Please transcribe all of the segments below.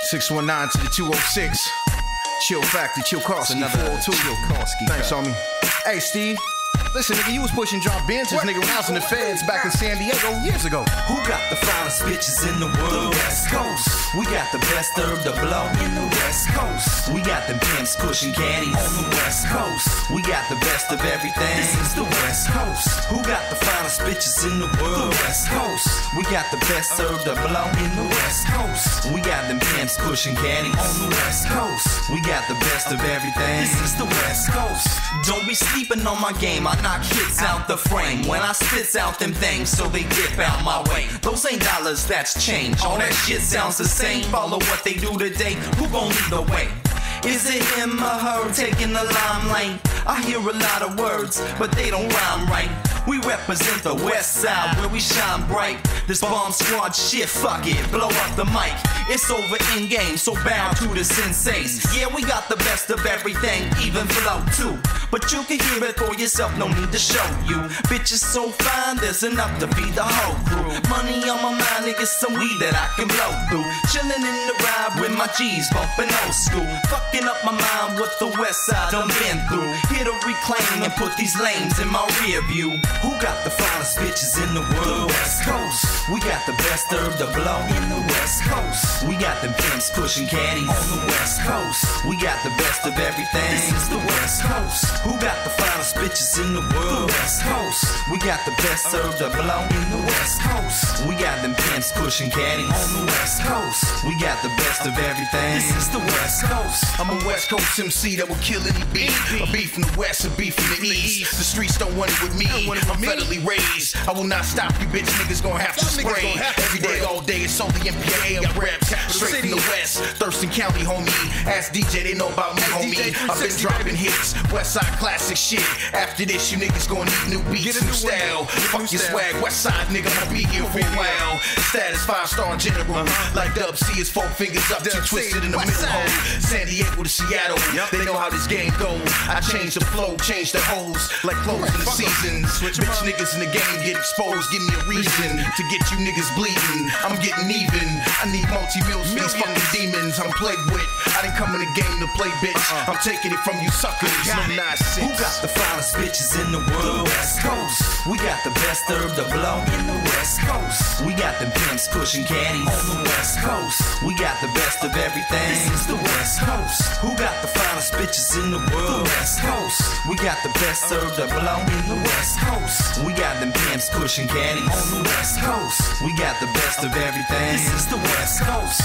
619 to the 206. Chill Factory, Chilkowski, 402. Thanks, homie. Hey, Steve. Listen, nigga, you was pushing drop benches, nigga, when I was in the feds back in San Diego years ago. Who got the finest bitches in the world? The West Coast. We got the best herb to blow in the West Coast. We got them pimps pushing caddies on the West Coast. We got the best of everything. This is the West Coast. Who got the finest bitches in the world? The West Coast. We got the best herb to blow in the West Coast. We got them pimps pushing caddies on the West Coast. We got the best of everything. This is the West Coast. Don't be sleeping on my game. I knock hits out the frame when I spits out them things, so they dip out my way. Those ain't dollars, that's change. All that shit sounds the same. Follow what they do today. Who gon' lead the way? Is it him or her taking the limelight? I hear a lot of words, but they don't rhyme right. We represent the West Side where we shine bright. This bomb squad shit, fuck it, blow up the mic. It's over in game, so bow to the sensates. Yeah, we got the best of everything, even flow too. But you can hear it for yourself, no need to show you. Bitches so fine, there's enough to feed the whole crew. Money on my mind, niggas, some weed that I can blow through. Chillin' in the ride with my G's, bumpin' old school. Fucking up my mind what the West Side done been through. Here to reclaim and put these lanes in my rear view. Who got the finest bitches in the world? The West Coast. We got the best herb to blow in the West Coast. We got them pimps pushing caddies on the West Coast. We got the best of everything. This is the West Coast. Who got the finest bitches in the world? The West Coast. We got the best herb to blow in the West Coast. We got them pimps pushing caddies on the West Coast. We got the best of everything. This is the West Coast. I'm a West Coast MC that will kill any beat. A beef from the West, a beef from the East. The streets don't want it with me. I'm federally raised. I will not stop you, bitch. Niggas gon' have to spray. Every day, all day, it's only MPA. I rap straight from the West. Thurston County, homie. Ask DJ, they know about me, homie. I've been dropping hits. West Side classic shit. After this, you niggas gon' need new beats, new style. Fuck your swag, West Side nigga, I'll be here for a while. Status 5-star general. Like Dub C is 4 fingers up, 2 twisted in the middle hole. San Diego to Seattle, they know how this game goes. I change the flow, change the hoes, like clothes in the seasons. Bitch niggas in the game get exposed, give me a reason to get you niggas bleeding. I'm getting even. I need multi-mils for these fucking demons I'm plagued with. I didn't come in the game to play, bitch. I'm taking it from you suckers. No nonsense. Who got the finest bitches in the world? The West Coast. We got the best herb to blow in the West Coast. We got them pimps pushing caddies on the West Coast. We got the best of everything. This is the West Coast. Who got the finest bitches in the world? The West Coast. We got the best herb to blow in the West Coast. We got them pimps pushing caddies on the West Coast. We got the best of everything. This is the West Coast.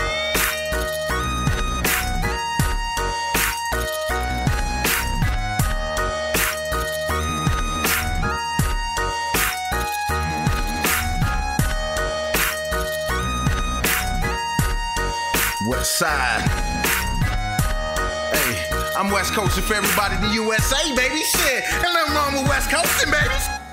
West Side. Hey, I'm West Coasting for everybody in the USA, baby. Shit, ain't nothing wrong with West Coasting, baby.